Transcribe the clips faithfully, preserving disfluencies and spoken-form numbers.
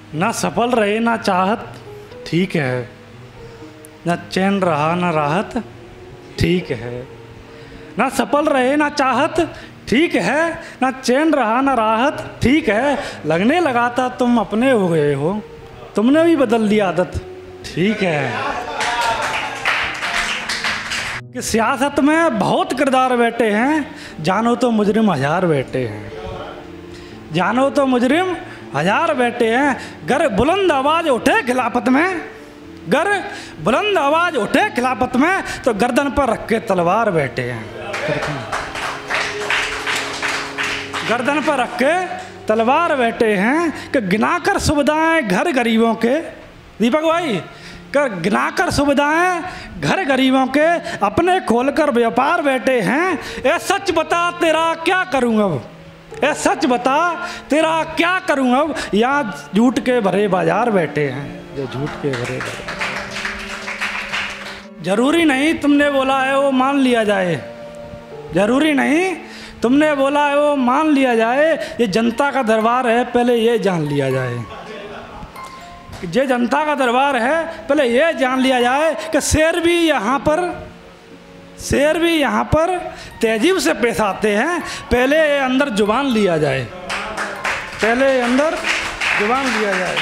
ना सफल रहे ना चाहत ठीक है, ना चैन रहा ना राहत ठीक है। ना सफल रहे ना चाहत ठीक है, ना चैन रहा ना राहत ठीक है। लगने लगा था तुम अपने हो गए हो, तुमने भी बदल ली आदत ठीक है। कि सियासत में बहुत किरदार बैठे हैं, जानो तो मुजरिम हजार बैठे हैं, जानो तो मुजरिम हजार बैठे हैं। गर बुलंद आवाज उठे खिलाफत में, गर बुलंद आवाज उठे खिलाफत में, तो गर्दन पर रख के तलवार बैठे हैं, गर्दन पर रख के तलवार बैठे हैं। कि गिनाकर सुविधाएं घर गरीबों के, दीपक भाई, कर गिनाकर सुविधाएं घर गरीबों के, अपने खोलकर व्यापार बैठे हैं। ए सच बता तेरा क्या करूं अब, ए सच बता तेरा क्या करूं अब, यहाँ झूठ के भरे बाजार बैठे हैं, जो झूठ के भरे बाजार। जरूरी नहीं तुमने बोला है वो मान लिया जाए, जरूरी नहीं तुमने बोला है वो मान लिया जाए। ये जनता का दरबार है, पहले ये जान लिया जाए, ये जनता का दरबार है, पहले ये जान लिया जाए कि शेर भी यहाँ पर, शेर भी यहाँ पर तेजीब से पेश आते हैं। पहले ये अंदर जुबान लिया जाए, पहले अंदर जुबान लिया जाए।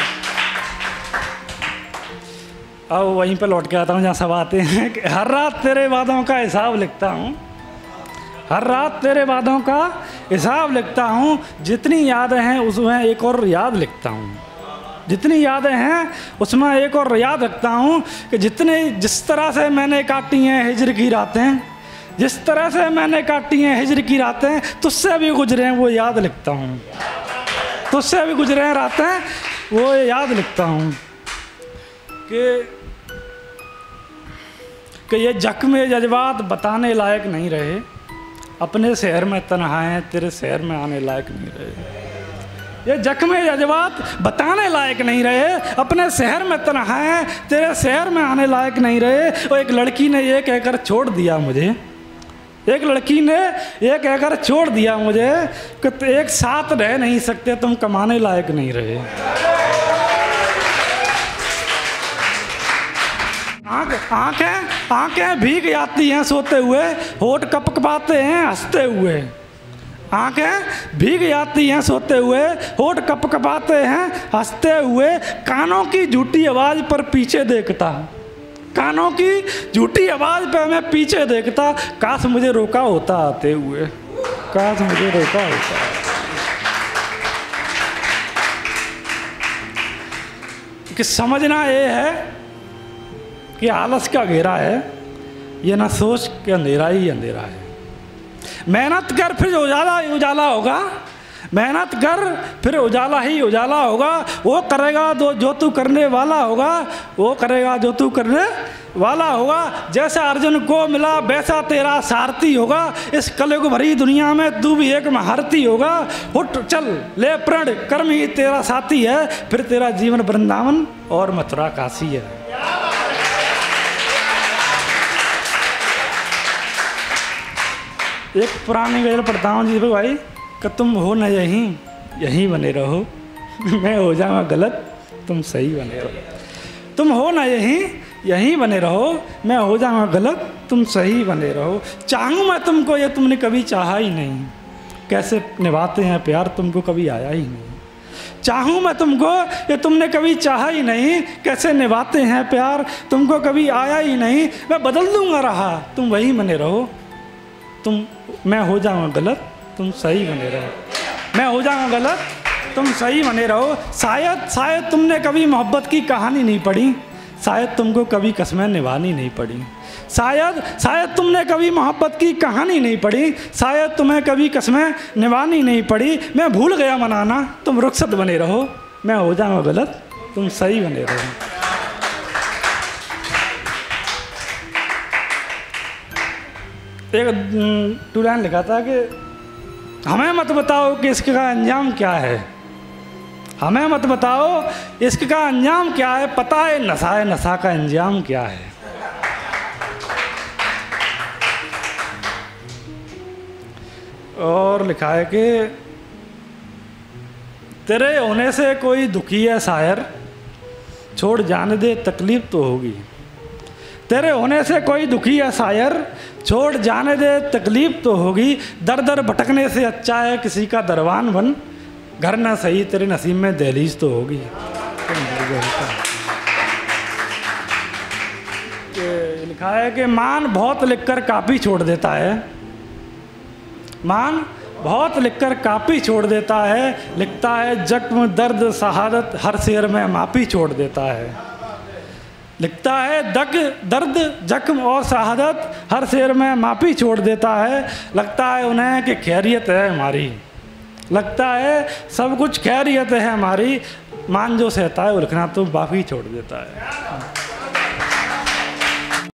अब वहीं पर लौट के आता हूँ जहाँ सब आते हैं कि हर रात तेरे वादों का हिसाब लिखता हूँ, हर रात तेरे वादों का हिसाब लिखता हूँ। जितनी यादें हैं उसमें एक और याद लिखता हूँ, जितनी यादें हैं उसमें एक और याद रखता हूँ। कि जितने जिस तरह से मैंने काटी हैं हिजर की रातें, जिस तरह से मैंने काटी हैं हिजर की रातें, तुझसे भी गुजरे हैं वो याद लिखता हूँ, तुझसे भी गुजरे हैं रातें वो याद लिखता हूँ। कि कि ये जख्म जज्बात बताने लायक नहीं रहे, अपने शहर में तन्हाएं तेरे शहर में आने लायक नहीं रहे। ये जख्म जज्बात बताने लायक नहीं रहे, अपने शहर में तन्हाएं तेरे शहर में आने लायक नहीं रहे। और एक लड़की ने ये कहकर छोड़ दिया मुझे, एक लड़की ने ये कहकर छोड़ दिया मुझे कि एक साथ रह नहीं सकते, तुम कमाने लायक नहीं रहे। आँख आँखें आँखें भीग जाती हैं सोते हुए, होठ कपकपाते हैं हंसते हुए, आँखें भीग जाती हैं सोते हुए, होठ कपकपाते हैं हंसते हुए। कानों की झूठी आवाज़ पर पीछे देखता, कानों की झूठी आवाज़ पर मैं पीछे देखता। काश मुझे रोका होता आते हुए, काश मुझे रोका होता। कि समझना ये है कि आलस का घेरा है, ये ना सोच के अंधेरा ही अंधेरा है। मेहनत कर फिर उजाला ही उजाला होगा, मेहनत कर फिर उजाला ही उजाला होगा। वो करेगा जो जो तू करने वाला होगा, वो करेगा जो तू करने वाला होगा। जैसा अर्जुन को मिला वैसा तेरा सारथी होगा, इस कलयुग भरी दुनिया में तू भी एक महारथी होगा। उठ चल ले प्रण कर्म ही तेरा साथी है, फिर तेरा जीवन वृंदावन और मथुरा काशी है। एक पुरानी गज़ल पढ़ता हूँ जी भाई कि तुम हो न यहीं यहीं बने रहो, मैं हो जाऊँगा गलत तुम सही बने रहो। तुम हो न यहीं यहीं बने रहो, मैं हो जाऊँगा गलत तुम सही बने रहो। चाहूँ मैं तुमको ये तुमने कभी चाहा ही नहीं, कैसे निभाते हैं प्यार तुमको कभी आया ही नहीं। चाहूँ मैं तुमको ये तुमने कभी चाहा ही नहीं, कैसे निभाते हैं प्यार तुमको कभी आया ही नहीं। मैं बदल दूँगा रहा तुम वहीं बने रहो, तुम मैं हो जाऊँगा गलत तुम सही बने रहो, मैं हो जाऊँगा गलत तुम सही बने रहो। शायद शायद तुमने कभी मोहब्बत की कहानी नहीं पढ़ी, शायद तुमको कभी कसमें निभानी नहीं पड़ी। शायद शायद तुमने कभी मोहब्बत की कहानी नहीं पढ़ी, शायद तुम्हें कभी कसमें निभानी नहीं पड़ी। मैं भूल गया मनाना तुम रुखसत बने रहो, मैं हो जाऊँगा गलत तुम सही बने रहो। एक टू लाइन लिखा था कि हमें मत बताओ कि इसका अंजाम क्या है, हमें मत बताओ इसका अंजाम क्या है, पता है नशा है नशा का अंजाम क्या है। और लिखा है कि तेरे होने से कोई दुखी है शायर, छोड़ जाने दे तकलीफ तो होगी। तेरे होने से कोई दुखी है शायर, छोड़ जाने दे तकलीफ तो होगी। दर दर भटकने से अच्छा है किसी का दरबान बन, घर ना सही तेरे नसीब में दहलीज तो होगी। लिखा है कि मान बहुत लिखकर कापी छोड़ देता है, मान बहुत लिखकर कापी छोड़ देता है। लिखता है जख्म दर्द शहादत हर शेर में मापी छोड़ देता है। लिखता है दग दर्द जख्म और शहादत हर शेर में मापी छोड़ देता है। लगता है उन्हें कि खैरियत है हमारी, लगता है सब कुछ खैरियत है हमारी। मान जो सहता है वो लिखना तो बाकी छोड़ देता है।